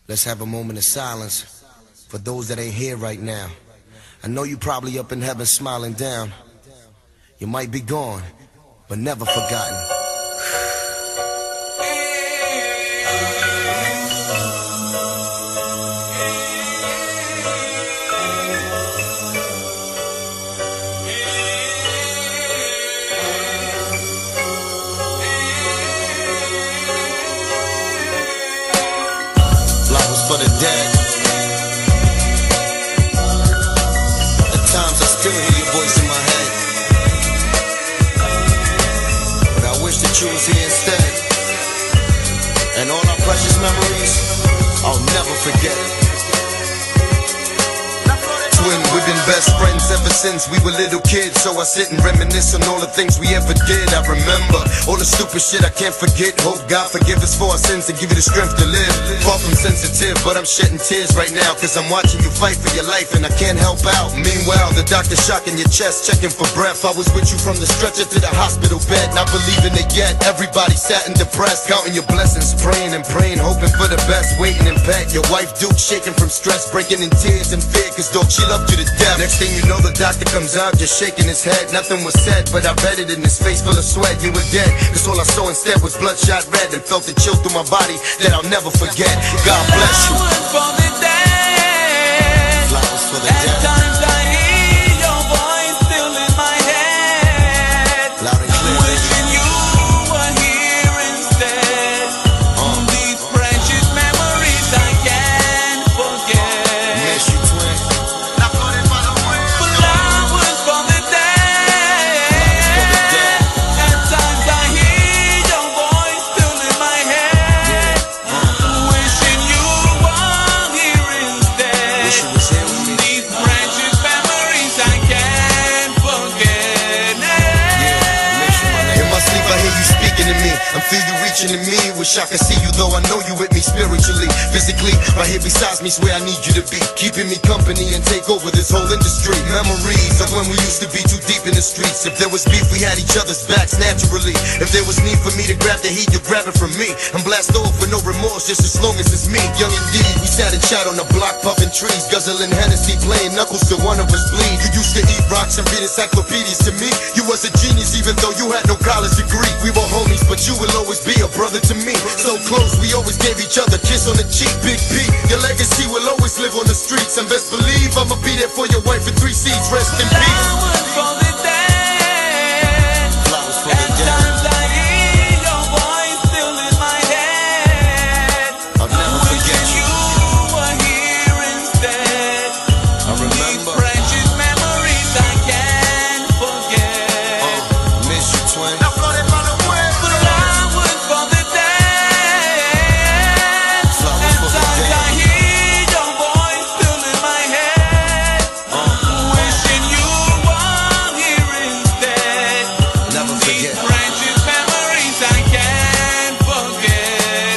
Let's have a moment of silence for those that ain't here right now. I know you probably up in heaven smiling down. You might be gone, but never forgotten. For the dead. At times I still hear your voice in my head, but I wish that you was here instead. And all our precious memories, I'll never forget. Twin, we've been best friends ever since we were little kids. So I sit and reminisce on all the things we ever did. I remember all the stupid shit I can't forget. Hope God forgive us for our sins and give you the strength to live. Far from sensitive, but I'm shedding tears right now, cause I'm watching you fight for your life and I can't help out. Meanwhile, the doctor shocking your chest, checking for breath. I was with you from the stretcher to the hospital bed, not believing it yet. Everybody sat and depressed, counting your blessings, praying and praying, hoping for the best, waiting in bed. Your wife Duke shaking from stress, breaking in tears and fear, cause dog, she loved you to death. Next thing you know, the doctor comes out, just shaking his head. Nothing was said, but I read it in his face full of sweat. You were dead, cause all I saw instead was bloodshot red, and felt a chill through my body that I'll never forget. God bless you. Flowers for the dead. Flowers for the dead. At times I hear your voice still in my head. Loud and clear, wishing you were here instead. These precious memories I can't forget. Miss you, twin. Flowers for the dead. At times I hear your voice still in my head. Wishing you were here instead. Wish you was here with me. These precious memories I can't forget. Miss you, my nigga. In my sleep I hear you speaking to me, I feel you reaching to me. Wish I could see you, though I know you with me spiritually. Physically, right here beside me, swear I need you to be keeping me company and take over this whole industry. Memories of when we used to be too deep in the streets. If there was beef, we had each other's backs naturally. If there was need for me to grab the heat, you grab it from me and blast off with no remorse, just as long as it's me. Young indeed, we sat and chat on the block, puffing trees, guzzling Hennessy, playing knuckles till one of us bleed. You used to eat rocks and read encyclopedias to me. You was a genius even though you had no college degree. We were homies, but you will always be a brother to me. So close, we always gave each other a kiss on the cheek. Big P, your legacy will always live on the streets, and best believe I'ma be there for your wife in 3 seats. Rest in peace. Flowers for the dead. Flowers for the At dead. times I hear your voice still in my head. I'll never forget Wishing you. you were here instead. I These remember. precious memories I can't forget. Miss you, twin. Flowers for the dead. Flowers At for the times dead. I hear your voice still in my head. Wishing you were here instead. Never These forget. precious memories I can't forget.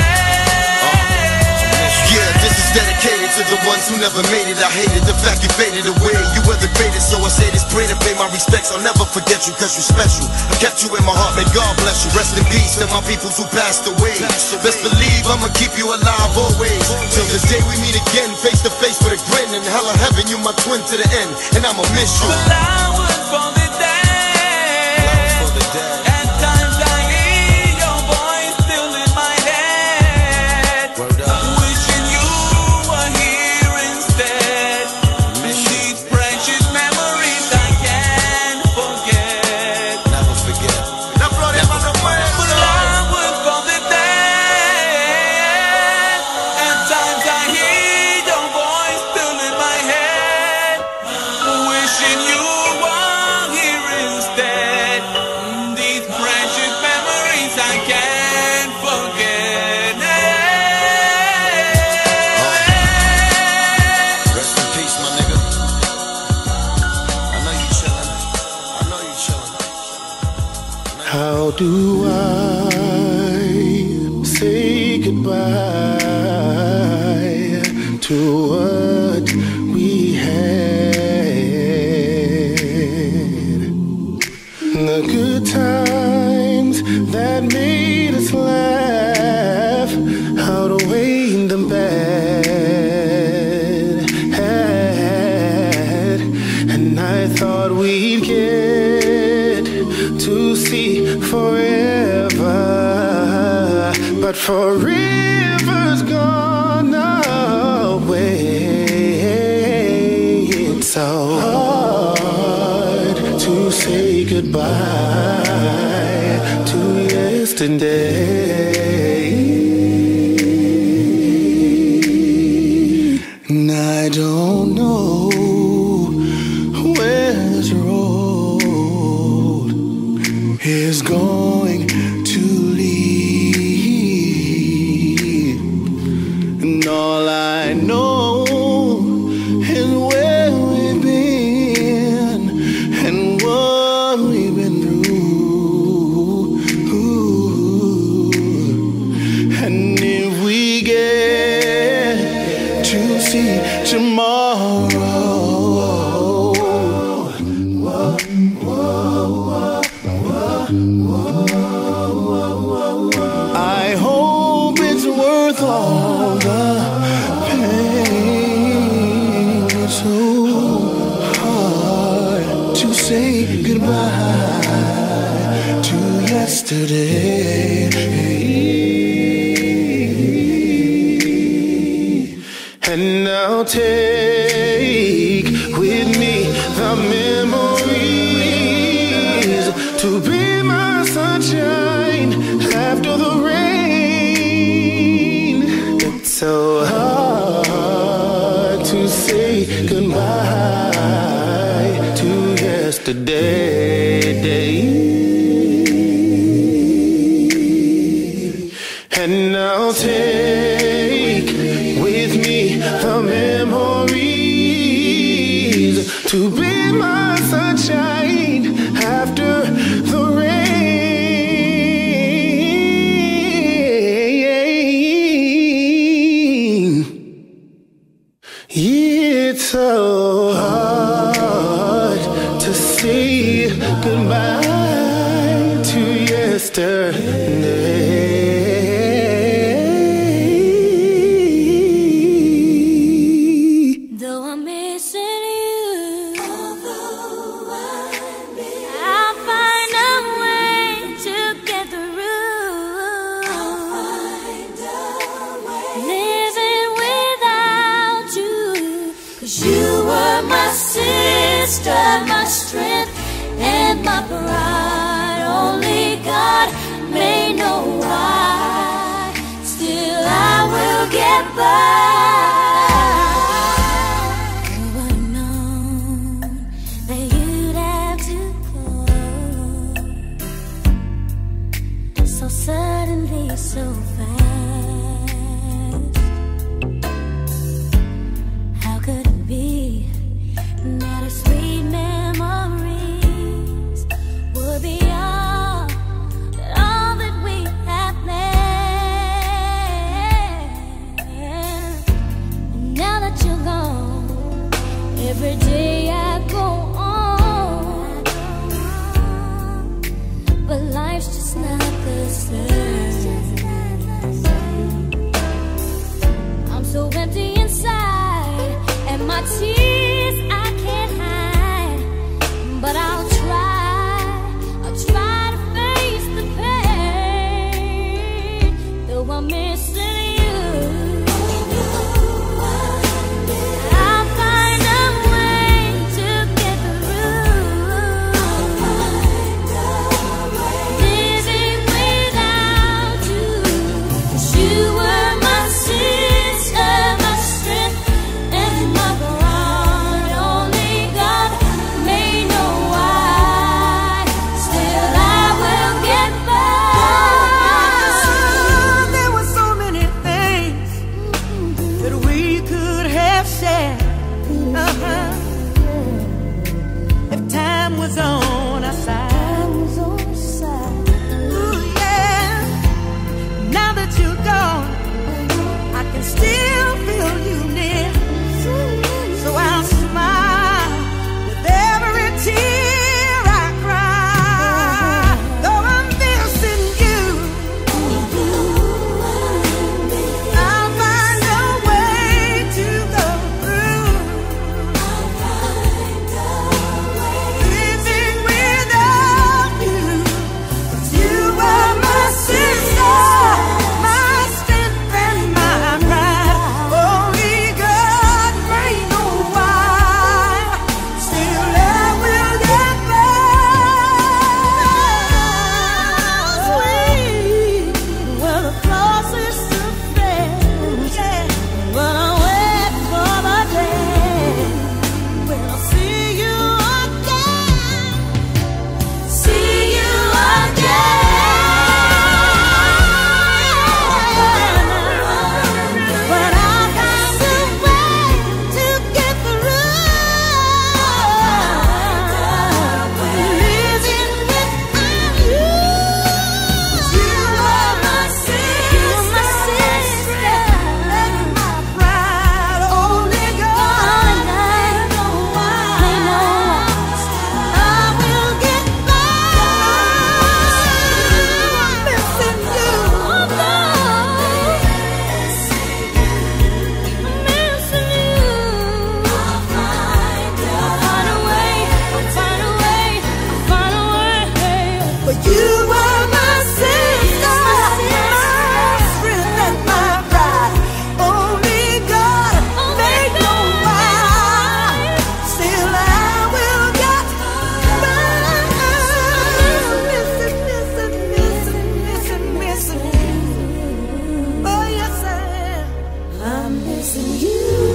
Yeah, this is dedicated to the ones who never made it. I hated the fact you faded away. You were the greatest, so I say this prayer to pay my respects. I'll never forget you, cause you're special. I kept you in my heart, may God bless you. Rest in peace to my peoples who passed away. Best believe I'ma keep you alive always, till the day we meet again, face to face with a grin. In hell of heaven, you my twin to the end, and I'ma miss you. Flowers for the dead. For the dead. At times I hear your voice still in my head. Word up. Wishing you were here instead. These precious memories I can't forget. Never forget. Flowers for the dead. At times I hear your voice still in my head. Wishing you were here instead. These precious memories I can't forget. Rest in peace, my nigga. I know you chillin'. I know you chillin'. How do I say goodbye to what we had? The good times that made us laugh outweigh the bad. but forever's gone away. It's so hard to say goodbye to yesterday. And I don't know where this road is going to lead. And all I know is where we've been and what we've been through. And if we get to see tomorrow, I hope it's worth all the pain. It's so hard to say goodbye to yesterday. And I'll take with me the memories to be my sunshine after the rain. It's so hard to say goodbye to yesterday. And I'll take with me the memories to be my sunshine after the rain. It's so hard to say goodbye to yesterday. My strength and my pride, only God may know why. Still I will get by. Who would have known that you'd have to go so suddenly, so fast? How could it be that a sweet memories would be all that we have left? missing you.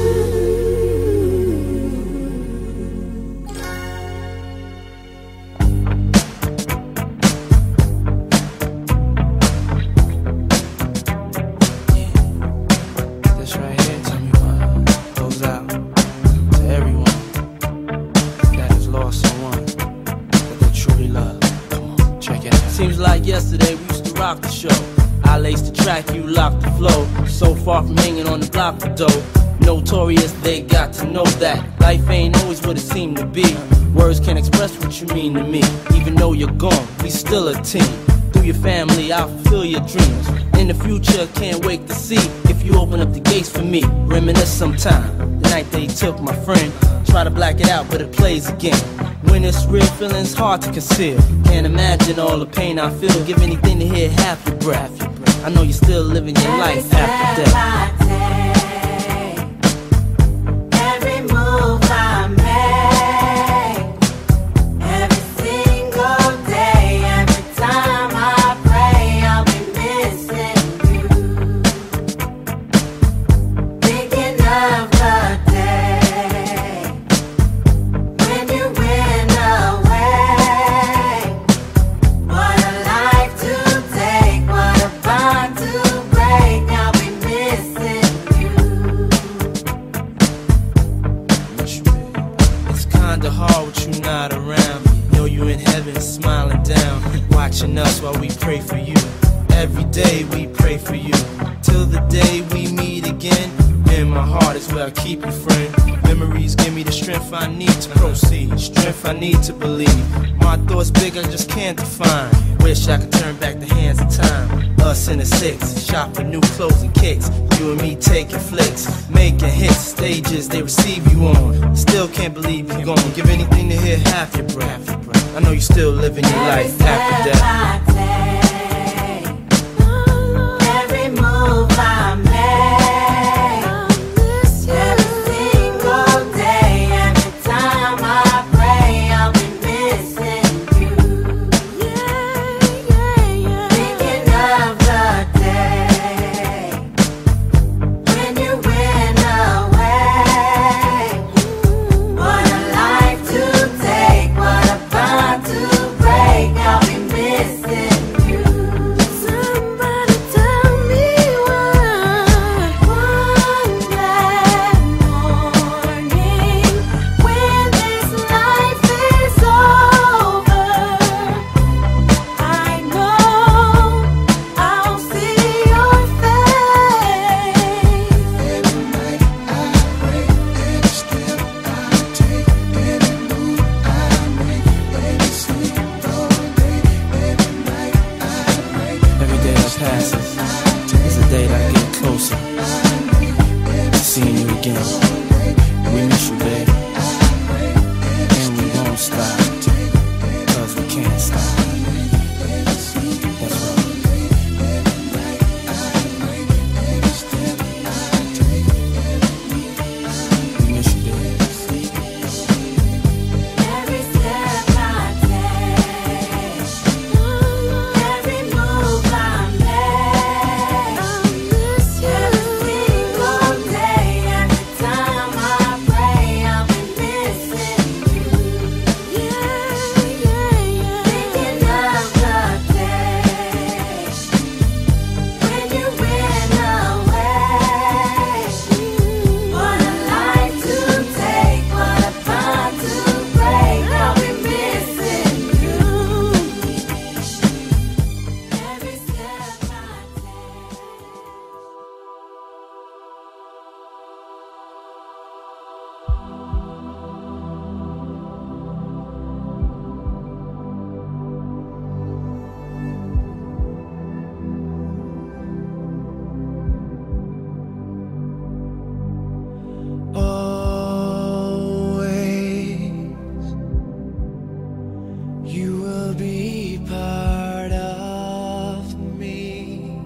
Seems like yesterday we used to rock the show. I laced the track, you locked the flow. So far from hanging on the block for dough. Notorious, they got to know that life ain't always what it seemed to be. Words can't express what you mean to me. Even though you're gone, we still a team. Through your family, I'll fulfill your dreams. In the future, can't wait to see if you open up the gates for me. Reminisce sometime, the night they took my friend. Try to black it out, but it plays again. When it's real, feeling's hard to conceal. Can't imagine all the pain I feel. Give anything to hear half your breath. I know you're still living your life after death. Every move I make, every single day, every time I pray, I'll be missing you. Thinking of the day when you went away. What a life to take, what a bond to break. I'll be missing you. It's kinda hard with you not around. Know you in heaven smiling down, watching us while we pray for you. Every day we pray for you, till the day we meet again. In my heart is where I keep you, friend. Memories give me the strength I need to proceed, strength I need to believe. My thoughts big, I just can't define. Wish I could turn back the hands of time. Us in the six, shop for new clothes and kicks. You and me taking flicks, making hits, stages they receive you on. Still can't believe you're gone. Give anything to hear half your breath. I know you're still living your life after death. Every move I make, every single day, every time I pray, I'll be missing you. Thinking of the day when you went away. What a life to take, what a bond to break. I'll be missing you. Somebody tell me why. One black morning, when this life is over, I know I'll see your face. Every night I pray, every step I take, every move I make, every single day, every night I pray. Every day that passes is a day that I get closer to seeing you again. We miss you, baby, and we won't stop, cause we can't stop. That's right. We miss you, baby. Every step I take, every move I make, every single day, every time I pray, I'll be missing you. Thinking of the day when you went away. What a life to take, what a bond to break. I'll be missing you. Every step I take. Always, you will be part of me,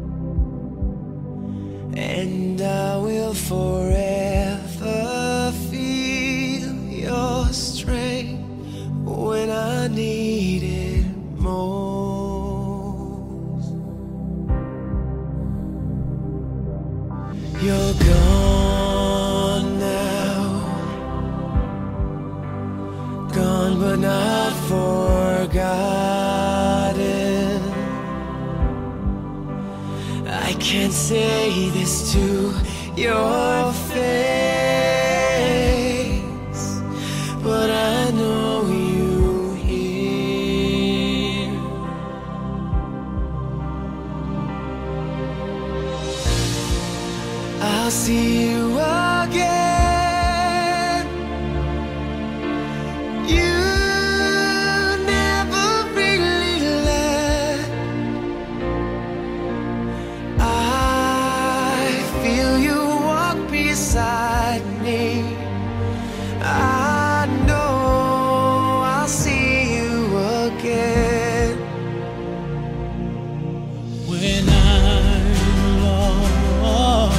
and I will forever feel your strength when I need it most. You're gone. forgotten. I can't say this to your face, but I know you hear. I'll see you again. You never really left. I feel you walk beside me. I know I'll see you again. When I'm lost,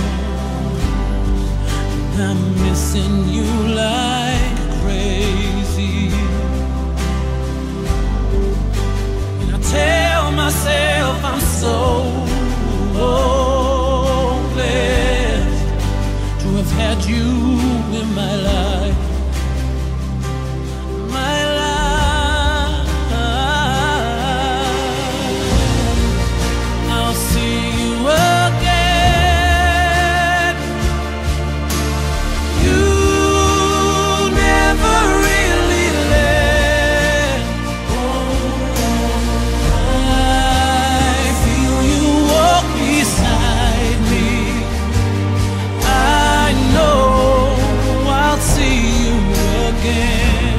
I'm missing you like crazy. And I tell myself I'm so blessed to have had you in my life. My life. I'll see you again. You never really left. I feel you walk beside me. I know I'll see you again.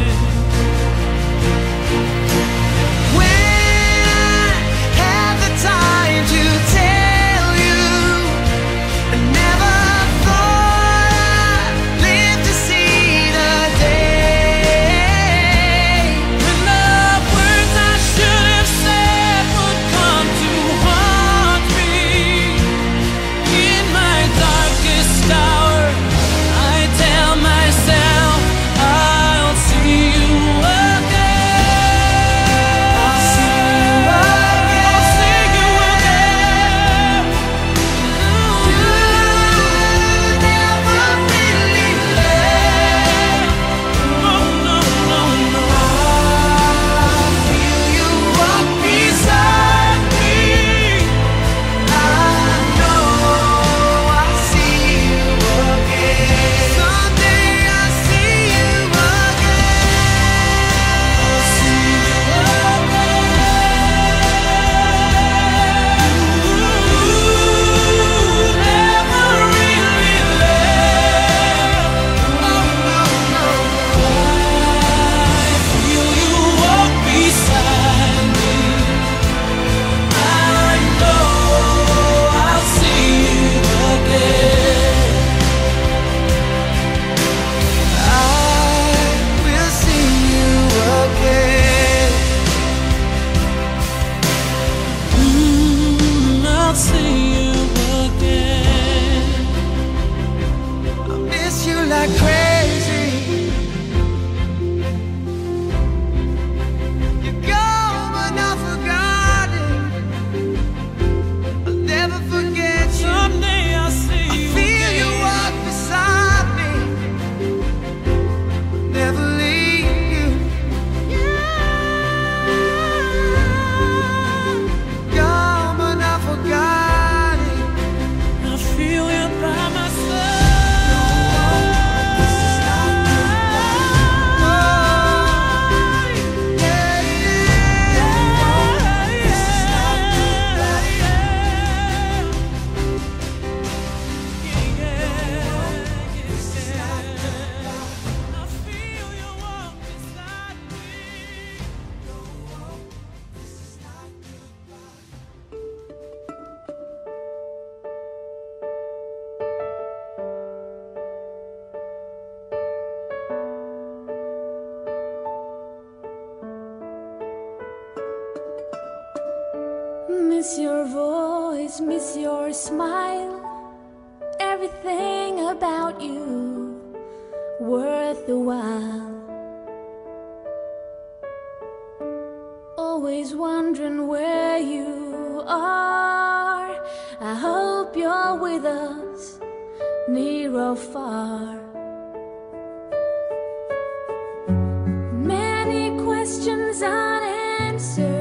When I have the time to tell you, I never thought I'd live to see the day when the words I should have said would come to haunt me. In my darkest hour, I tell myself I'll see you again. I'll see you again. I'll see you again. You never really left. No, no, no, no. I feel you walk beside me. I know I'll see you again. Someday I'll see you again. I'll see you again. You never really left. Oh, no, no. I feel you walk beside me. I know I'll see you again. I will see you again. I'll see you again. I miss you like crazy. You're gone but not forgotten. I'll never forget you. Someday I'll see you. I feel you walk beside me. Never leave you. Gone but not forgotten. I feel you by my side. This is not goodbye. Yeah, yeah. This is not goodbye. I feel you walk beside me. This is not Miss your voice, miss your smile, everything about you worth the while. Always wondering where you are. I hope you're with us, near or far. Many questions unanswered, answer.